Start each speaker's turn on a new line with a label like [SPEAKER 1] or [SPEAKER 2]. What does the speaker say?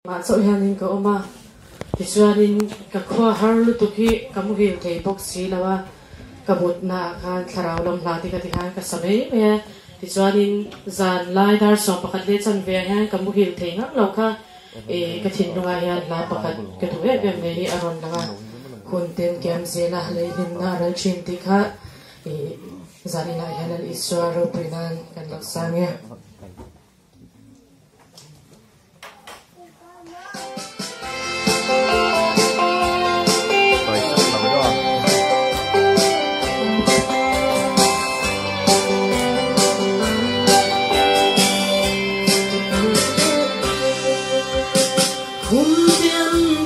[SPEAKER 1] mà sau hianin ka oma tichuanin ka khwa harlu tuki kamuhil thei box si lawa kabut na khan tharau lam hlati ka tikhan ka samei me tichuanin zan lai dar so pakat le chan ve hian kamuhil thei ngak lo kha ka thin runga hian la pakat ka tu e bem nei aron langa khunten kiam zela lein na ral chin tikha zanina hian al iswaro prinan kan laksange
[SPEAKER 2] Hùng biên